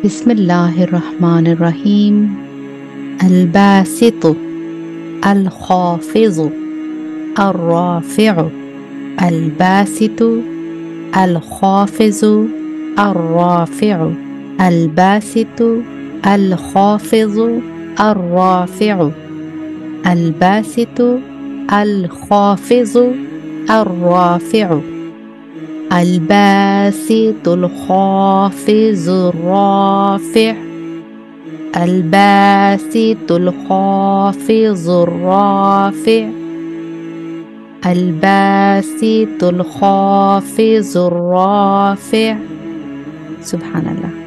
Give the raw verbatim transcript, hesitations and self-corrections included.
بسم الله الرحمن الرحيم. الباسط، الخافض، الرافع. الباسط، الخافض، الرافع. الباسط، الخافض، الرافع. الباسط، الخافض، الرافع. الباسط، الخافض، الرافع. الباسط، الخافض، الرافع. الباسط، الخافض، الرافع. سبحان الله.